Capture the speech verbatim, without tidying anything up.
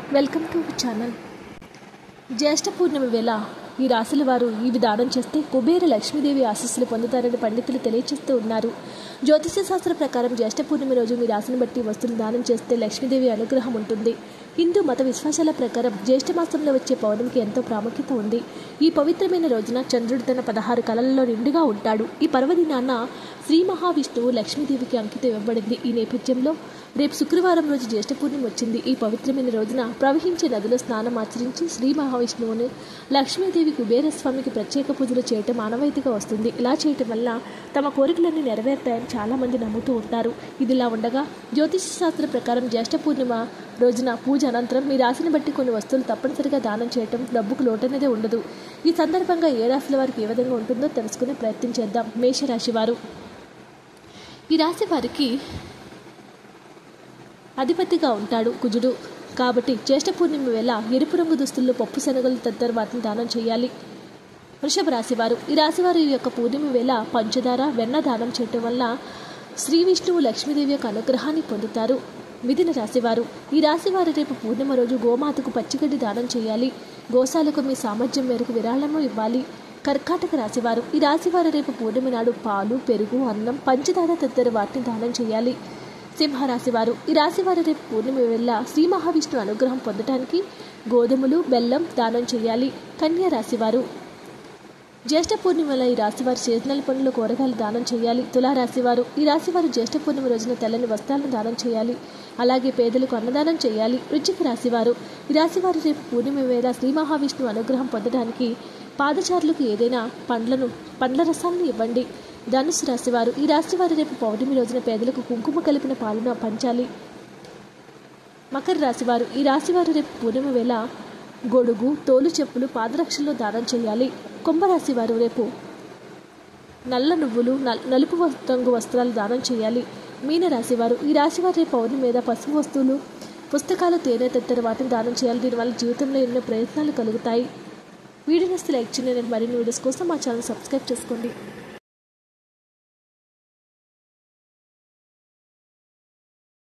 Welcome to channel. జ్యేష్ఠ పూర్ణిమ వేళ ఈ రాశుల వారు ఇవి దానం చేస్తే కుబేర లక్ష్మీదేవి ఆశీస్సులు పొందుతారని పండితులు తెలియజేస్తూ ఉన్నారు. జ్యోతిష్య శాస్త్ర ప్రకారం జ్యేష్ఠ పూర్ణిమ రోజు మీ రాశిని బట్టి వస్తువులు దానం చేస్తే లక్ష్మీదేవి అనుగ్రహం ఉంటుంది. హిందూ మత విశ్వాసాల ప్రకారం జ్యేష్ఠ మాసంలో వచ్చే పౌర్ణమికి ఎంతో ప్రాముఖ్యత ఉంది. ఈ పవిత్రమైన రోజున చంద్రుడు తన పదహారు కళలలో నిండుగా ఉంటాడు. ఈ పర్వదినాన్న శ్రీ మహావిష్ణువు లక్ష్మీదేవికి అంకితం ఇవ్వబడింది. ఈ నేపథ్యంలో రేపు శుక్రవారం రోజు జ్యేష్ఠ పూర్ణిమ వచ్చింది. ఈ పవిత్రమైన రోజున ప్రవహించే నదిలో స్నానం ఆచరించి శ్రీ మహావిష్ణువును లక్ష్మీదేవి కుబేరస్వామికి ప్రత్యేక పూజలు చేయటం ఆనవాయితీగా వస్తుంది. ఇలా చేయటం వల్ల తమ కోరికలన్నీ నెరవేరుతాయని చాలామంది నమ్ముతూ ఉంటారు. ఇదిలా ఉండగా జ్యోతిష శాస్త్ర ప్రకారం జ్యేష్ఠ పూర్ణిమ రోజున పూజ అనంతరం మీ రాశిని బట్టి కొన్ని వస్తువులు తప్పనిసరిగా దానం చేయటం డబ్బుకు లోటనేదే ఉండదు. ఈ సందర్భంగా ఏ రాశుల వారికి ఏ విధంగా ఉంటుందో తెలుసుకునే ప్రయత్నం చేద్దాం. మేషరాశి వారు, ఈ రాశి వారికి అధిపతిగా ఉంటాడు కుజుడు. కాబట్టి జ్యేష్ఠ పూర్ణిమ వేళ ఎరుపు రంగు దుస్తుల్లో పప్పు శనగలు తదితర వాటిని దానం చేయాలి. వృషభ రాశివారు, ఈ రాశివారి యొక్క పూర్ణిమ వేళ పంచదార వెన్న దానం చేయటం వల్ల శ్రీ విష్ణువు లక్ష్మీదేవి యొక్క అనుగ్రహాన్ని పొందుతారు. మిథున రాశివారు, ఈ రాశివారు రేపు పూర్ణిమ రోజు గోమాతకు పచ్చిగడ్డి దానం చేయాలి. గోశాలకు మీ సామర్థ్యం మేరకు విరాళము ఇవ్వాలి. కర్కాటక రాశివారు, ఈ రాశివారు రేపు పూర్ణిమ నాడు పాలు, పెరుగు, అన్నం, పంచదార తదితర వాటిని దానం చేయాలి. సింహరాశి వారు, ఈ రాశివారు రేపు పూర్ణిమ వేళ శ్రీ మహావిష్ణు అనుగ్రహం పొందడానికి గోధుమలు, బెల్లం దానం చేయాలి. కన్యా రాశివారు, జ్యేష్ఠ పూర్ణిమల ఈ రాశివారు సీజనల్ పనులు, కూరగాయలు దానం చేయాలి. తులారాశివారు, ఈ రాశివారు జ్యేష్ఠ పూర్ణిమ రోజున తెల్లని వస్త్రాలను దానం చేయాలి. అలాగే పేదలకు అన్నదానం చేయాలి. వృశ్చిక రాశివారు, ఈ రాశివారు రేపు పూర్ణిమ వేళ శ్రీ మహావిష్ణు అనుగ్రహం పొందడానికి పాదచారులకు ఏదైనా పండ్లను పండ్ల రసాలను ఇవ్వండి. ధనుసు రాశివారు, ఈ రాశివారు రేపు పౌర్ణమి రోజున పేదలకు కుంకుమ కలిపిన పాలను పంచాలి. మకర రాశివారు, ఈ రాశివారు రేపు పూర్ణిమ వేళ గొడుగు, తోలు చెప్పులు, పాదరక్షల్లో దానం చేయాలి. కుంభరాశి వారు రేపు నల్ల నువ్వులు, నలుపు రంగు వస్త్రాలు దానం చేయాలి. మీనరాశి వారు, ఈ రాశివారు రేపు పౌర్ణమి మీద పసుపు వస్తువులు, పుస్తకాలు, తేనె తదితర వాటిని దానం చేయాలి. దీనివల్ల జీవితంలో ఎన్నో ప్రయత్నాలు కలుగుతాయి. వీడియోని లైక్ చేయండి. మరిన్ని వీడియోస్ కోసం మా ఛానల్ సబ్స్క్రైబ్ చేసుకోండి.